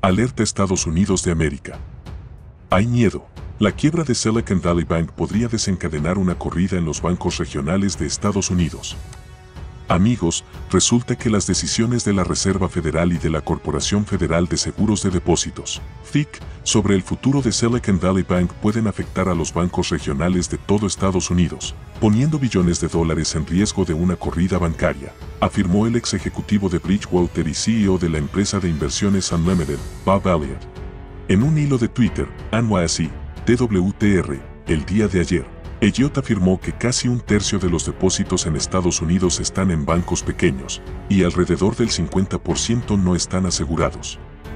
Alerta Estados Unidos de América. Hay miedo. La quiebra de Silicon Valley Bank podría desencadenar una corrida en los bancos regionales de Estados Unidos. Amigos, resulta que las decisiones de la Reserva Federal y de la Corporación Federal de Seguros de Depósitos, FIC, sobre el futuro de Silicon Valley Bank pueden afectar a los bancos regionales de todo Estados Unidos, poniendo billones de dólares en riesgo de una corrida bancaria, afirmó el ex ejecutivo de Bridgewater y CEO de la empresa de inversiones Unlimited, Bob Elliott. En un hilo de Twitter, NYSE, TWTR, el día de ayer, Elliott afirmó que casi un tercio de los depósitos en Estados Unidos están en bancos pequeños, y alrededor del 50% no están asegurados.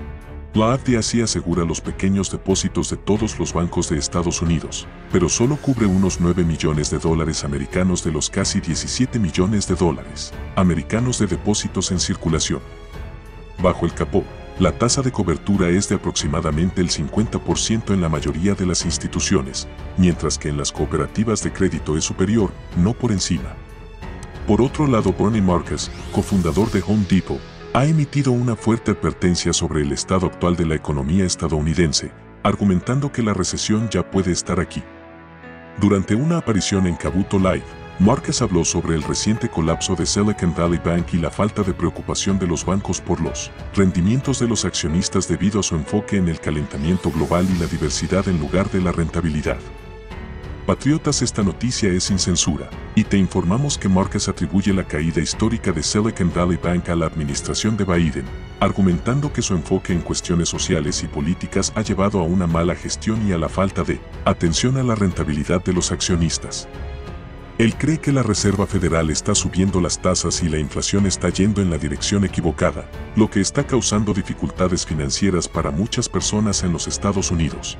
La FDIC asegura los pequeños depósitos de todos los bancos de Estados Unidos, pero solo cubre unos 9 millones de dólares americanos de los casi 17 millones de dólares americanos de depósitos en circulación. Bajo el capó, la tasa de cobertura es de aproximadamente el 50% en la mayoría de las instituciones, mientras que en las cooperativas de crédito es superior, no por encima. Por otro lado, Bernie Marcus, cofundador de Home Depot, ha emitido una fuerte advertencia sobre el estado actual de la economía estadounidense, argumentando que la recesión ya puede estar aquí. Durante una aparición en Kabuto Live, Marcus habló sobre el reciente colapso de Silicon Valley Bank y la falta de preocupación de los bancos por los rendimientos de los accionistas debido a su enfoque en el calentamiento global y la diversidad en lugar de la rentabilidad. Patriotas, esta noticia es sin censura, y te informamos que Marcus atribuye la caída histórica de Silicon Valley Bank a la administración de Biden, argumentando que su enfoque en cuestiones sociales y políticas ha llevado a una mala gestión y a la falta de atención a la rentabilidad de los accionistas. Él cree que la Reserva Federal está subiendo las tasas y la inflación está yendo en la dirección equivocada, lo que está causando dificultades financieras para muchas personas en los Estados Unidos.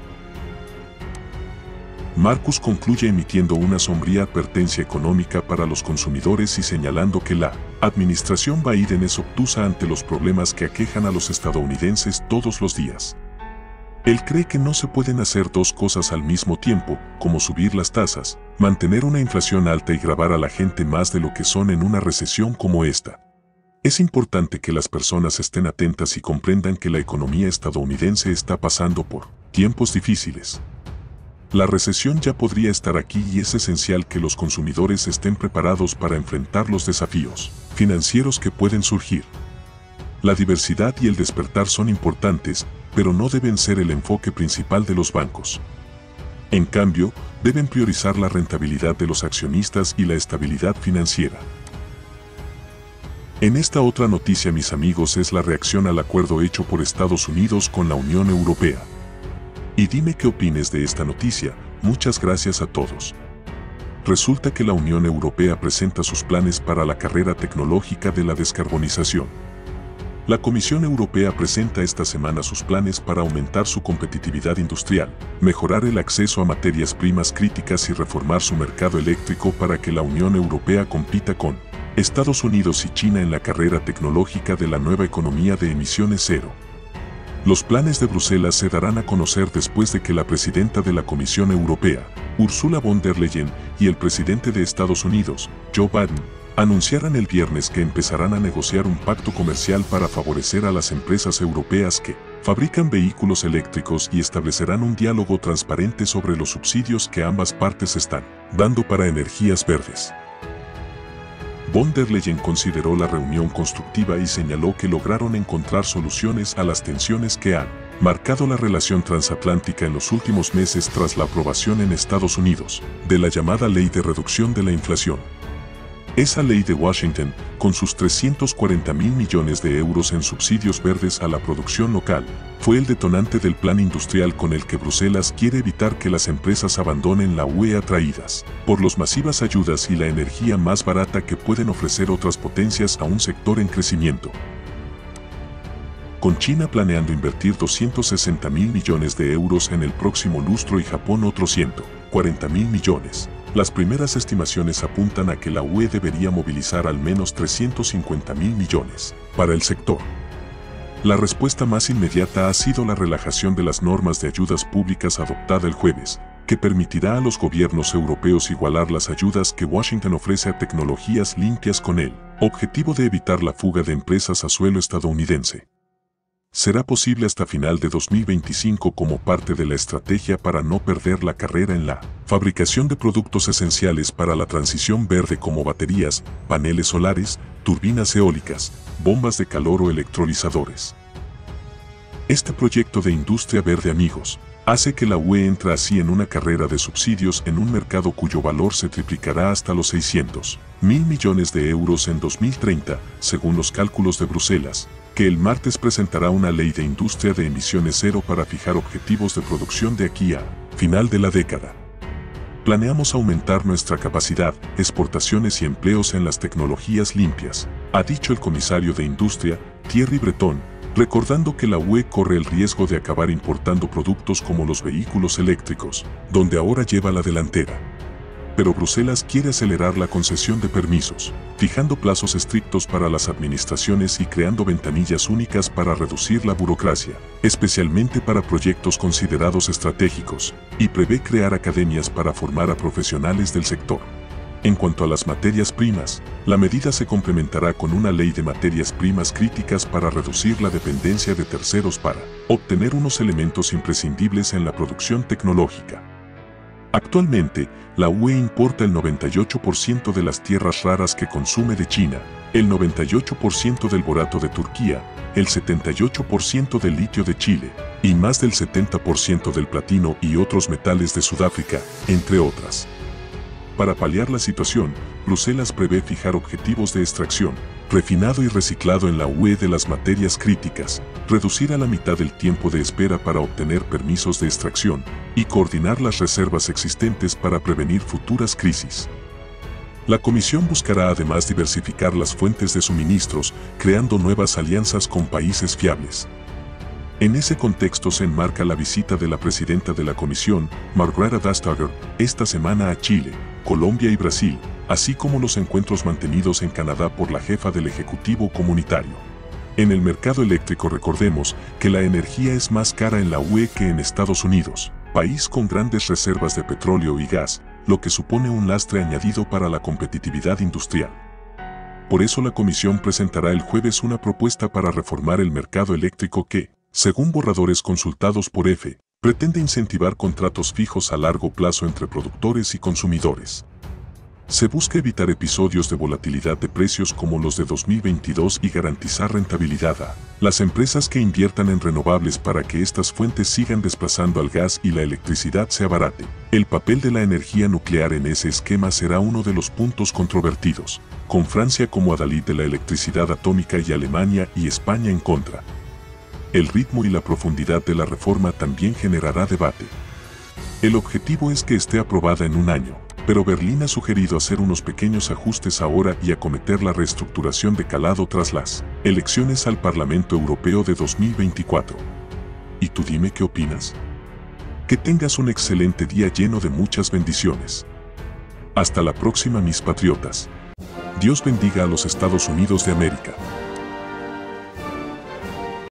Marcus concluye emitiendo una sombría advertencia económica para los consumidores y señalando que la administración Biden es obtusa ante los problemas que aquejan a los estadounidenses todos los días. Él cree que no se pueden hacer dos cosas al mismo tiempo, como subir las tasas, mantener una inflación alta y gravar a la gente más de lo que son en una recesión como esta. Es importante que las personas estén atentas y comprendan que la economía estadounidense está pasando por tiempos difíciles. La recesión ya podría estar aquí y es esencial que los consumidores estén preparados para enfrentar los desafíos financieros que pueden surgir. La diversidad y el despertar son importantes, pero no deben ser el enfoque principal de los bancos. En cambio, deben priorizar la rentabilidad de los accionistas y la estabilidad financiera. En esta otra noticia, mis amigos, es la reacción al acuerdo hecho por Estados Unidos con la Unión Europea. Y dime qué opines de esta noticia. Muchas gracias a todos. Resulta que la Unión Europea presenta sus planes para la carrera tecnológica de la descarbonización. La Comisión Europea presenta esta semana sus planes para aumentar su competitividad industrial, mejorar el acceso a materias primas críticas y reformar su mercado eléctrico para que la Unión Europea compita con Estados Unidos y China en la carrera tecnológica de la nueva economía de emisiones cero. Los planes de Bruselas se darán a conocer después de que la presidenta de la Comisión Europea, Ursula von der Leyen, y el presidente de Estados Unidos, Joe Biden, anunciaran el viernes que empezarán a negociar un pacto comercial para favorecer a las empresas europeas que fabrican vehículos eléctricos y establecerán un diálogo transparente sobre los subsidios que ambas partes están dando para energías verdes. Von der Leyen consideró la reunión constructiva y señaló que lograron encontrar soluciones a las tensiones que han marcado la relación transatlántica en los últimos meses tras la aprobación en Estados Unidos de la llamada Ley de Reducción de la Inflación. Esa ley de Washington, con sus 340.000 millones de euros en subsidios verdes a la producción local, fue el detonante del plan industrial con el que Bruselas quiere evitar que las empresas abandonen la UE atraídas por las masivas ayudas y la energía más barata que pueden ofrecer otras potencias a un sector en crecimiento. Con China planeando invertir 260.000 millones de euros en el próximo lustro y Japón otros 140.000 millones. Las primeras estimaciones apuntan a que la UE debería movilizar al menos 350.000 millones para el sector. La respuesta más inmediata ha sido la relajación de las normas de ayudas públicas adoptada el jueves, que permitirá a los gobiernos europeos igualar las ayudas que Washington ofrece a tecnologías limpias con el objetivo de evitar la fuga de empresas a suelo estadounidense. será posible hasta final de 2025 como parte de la estrategia para no perder la carrera en la fabricación de productos esenciales para la transición verde como baterías, paneles solares, turbinas eólicas, bombas de calor o electrolizadores. Este proyecto de industria verde, amigos, hace que la UE entre así en una carrera de subsidios en un mercado cuyo valor se triplicará hasta los 600.000 millones de euros en 2030, según los cálculos de Bruselas, que el martes presentará una ley de industria de emisiones cero para fijar objetivos de producción de aquí a final de la década. Planeamos aumentar nuestra capacidad, exportaciones y empleos en las tecnologías limpias, ha dicho el comisario de Industria, Thierry Breton, recordando que la UE corre el riesgo de acabar importando productos como los vehículos eléctricos, donde ahora lleva la delantera. Pero Bruselas quiere acelerar la concesión de permisos, fijando plazos estrictos para las administraciones y creando ventanillas únicas para reducir la burocracia, especialmente para proyectos considerados estratégicos, y prevé crear academias para formar a profesionales del sector. En cuanto a las materias primas, la medida se complementará con una ley de materias primas críticas para reducir la dependencia de terceros para obtener unos elementos imprescindibles en la producción tecnológica. Actualmente, la UE importa el 98% de las tierras raras que consume de China, el 98% del borato de Turquía, el 78% del litio de Chile, y más del 70% del platino y otros metales de Sudáfrica, entre otras. Para paliar la situación, Bruselas prevé fijar objetivos de extracción, refinado y reciclado en la UE de las materias críticas, reducir a la mitad el tiempo de espera para obtener permisos de extracción y coordinar las reservas existentes para prevenir futuras crisis. La Comisión buscará además diversificar las fuentes de suministros, creando nuevas alianzas con países fiables. En ese contexto se enmarca la visita de la presidenta de la Comisión, Margrethe Vestager, esta semana a Chile, Colombia y Brasil, así como los encuentros mantenidos en Canadá por la jefa del Ejecutivo Comunitario. En el mercado eléctrico recordemos que la energía es más cara en la UE que en Estados Unidos, país con grandes reservas de petróleo y gas, lo que supone un lastre añadido para la competitividad industrial. Por eso la Comisión presentará el jueves una propuesta para reformar el mercado eléctrico que, según borradores consultados por EFE, pretende incentivar contratos fijos a largo plazo entre productores y consumidores. Se busca evitar episodios de volatilidad de precios como los de 2022 y garantizar rentabilidad a las empresas que inviertan en renovables para que estas fuentes sigan desplazando al gas y la electricidad se abarate. El papel de la energía nuclear en ese esquema será uno de los puntos controvertidos, con Francia como adalid de la electricidad atómica y Alemania y España en contra. El ritmo y la profundidad de la reforma también generará debate. El objetivo es que esté aprobada en un año, pero Berlín ha sugerido hacer unos pequeños ajustes ahora y acometer la reestructuración de calado tras las elecciones al Parlamento Europeo de 2024. ¿Y tú dime qué opinas? Que tengas un excelente día lleno de muchas bendiciones. Hasta la próxima, mis patriotas. Dios bendiga a los Estados Unidos de América.